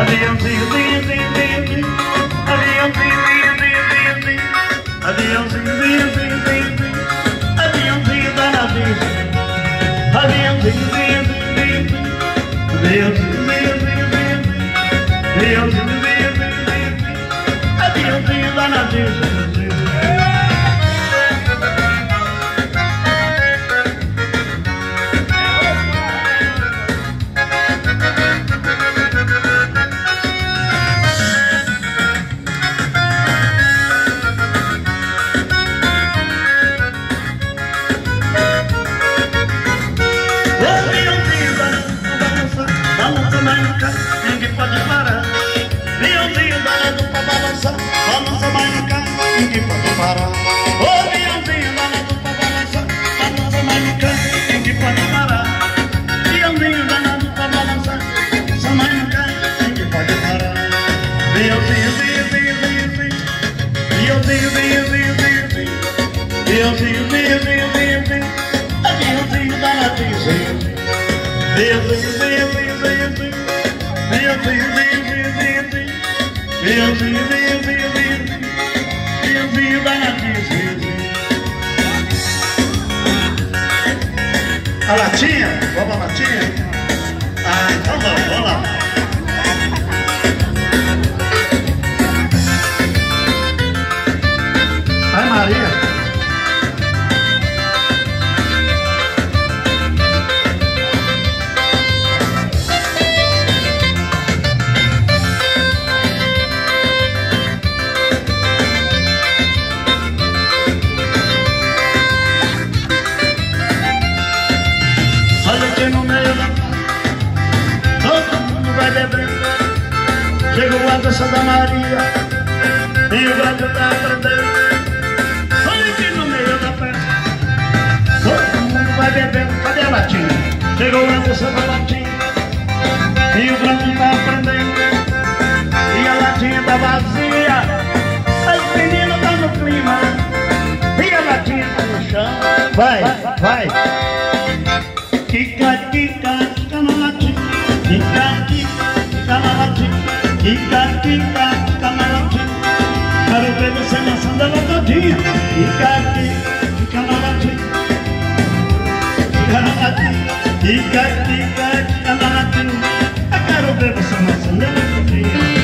Aviãozinho, zinho, zinho, zinho, zinho. Aviãozinho, zinho, zinho, zinho, zinho. Aviãozinho, zinho, zinho, zinho, zinho. Aviãozinho danadinho. Aviãozinho, zinho, zinho, zinho, zinho. Aviãozinho, zinho, zinho, zinho, zinho. Aviãozinho, zinho, zinho, zinho, zinho. Aviãozinho danadinho. Ninguém pode parar. Leãozinho danado pra balançar, balança mais no canto, ninguém pode parar. Ô leãozinho danado pra balançar, balança mais no canto, ninguém pode parar. Leãozinho danado pra balançar, balança mais no canto, ninguém pode parar. Leãozinho, zinho, zinho, zinho, zinho. Leãozinho, zinho, zinho, zinho, zinho. Leãozinho, zinho, zinho, zinho, zinho. Leãozinho danadinho, zinho, zinho. Leãozinho, zinho, zinho, zinho, zinho. Leãozinho, zinho, zinho, zinho, zinho. Leãozinho, zinho, zinho, zinho, zinho. Leãozinho danadinho, zinho, zinho. A latinha? Vamos a latinha? Ah, então vamos lá. Ai, Maria. No meio da todo mundo vai beber. Chegou a dança da Maria e o gato tá aprendendo. Olha aqui no meio da festa, todo mundo vai beber. Cadê a latinha? Chegou a dança da latinha e o gato tá aprendendo. E a latinha tá vazia, as meninas tá no clima e a latinha tá no chão. Vai, vai. Kika, kika, kika na latinha. Kika, kika, kika na latinha. Kika, kika, kika na latinha. Quero ver você dançando ela todinha. Kika, kika, kika na latinha. Kika na latinha. Kika, kika, kika na latinha. Eu quero ver você dançando ela todinha.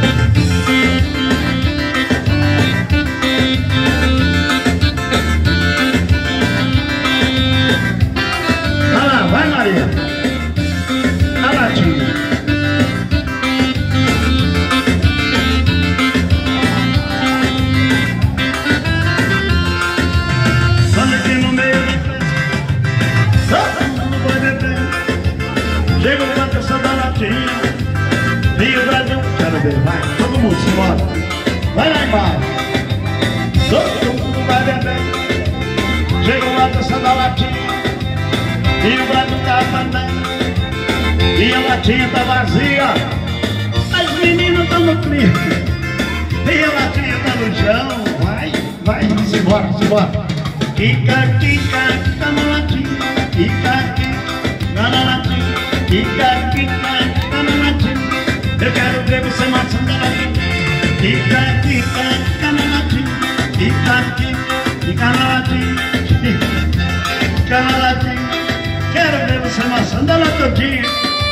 Vai, Maria. A latinha. Olha aqui no meio da festa, todo mundo vai beber. Chega uma dança da latinha e o Brasil. Quero ver, vai. Todo mundo se embora. Vai lá embaixo. Todo mundo vai beber. Chega uma dança da latinha e o Brasil tá andando, e a latinha tá vazia, as meninas tão no clima, e a latinha tá no chão. Vai, vai, se embora, se embora. Kika, kika, kika na latinha. Kika, kika, na latinha. Kika, kika, kika na latinha. Eu quero ver você maçando a latinha. Kika, kika, kika na latinha. Kika, kika, kika na latinha. Kika na latinha. Quero ver você amassando ela todinha.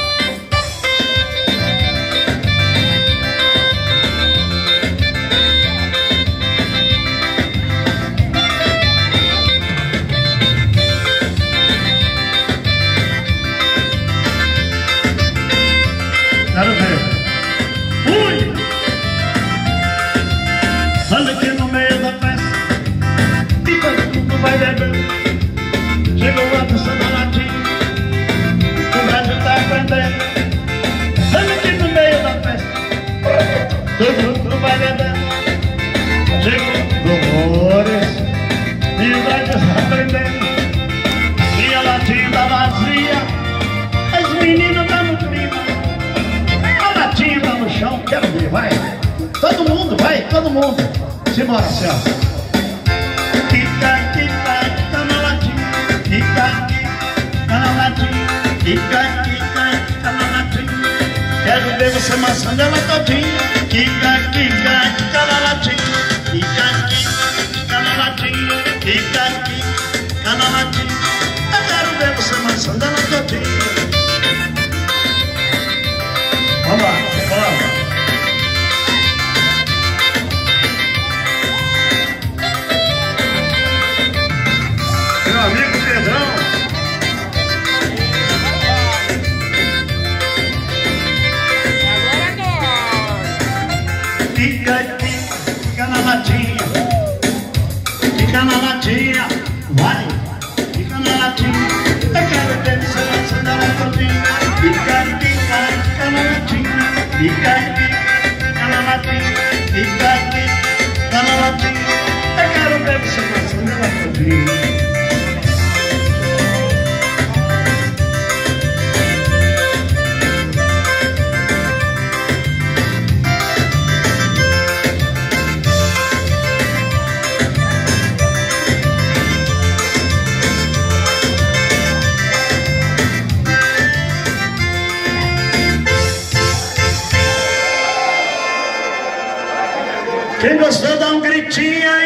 Quero ver. Ui! Olha aqui no meio da festa e todo mundo vai beber. Chegou a dança da latinha, o Brasil tá aprendendo. Olha aqui no meio da festa, todo mundo vai beber. Chegou Dolores e o Brasil tá aprendendo. E a latinha tá vazia, as meninas tá no clima, a latinha tá no chão. Quero ver, vai. Todo mundo, vai, todo mundo. Simbora, Celso. Kika, kika, kika na latinha. Kika, kika na latinha. Kika, kika, kika na latinha. Quero ver você você maçã dela todinha. Quica, quica na latinha. Quica, quica na latinha. Quica, quica na latinha. Eu quero ver você maçã dela todinha. Vamos lá, vamos lá. Meu amigo Pedrão. Fica na latinha. Fica na latinha. Vai. Fica na latinha. Eu quero ver você maçã dela todinha. Fica na latinha. Fica na latinha. Fica na latinha. Eu quero ver você maçã dela todinha. Quem gostou dá um gritinho aí.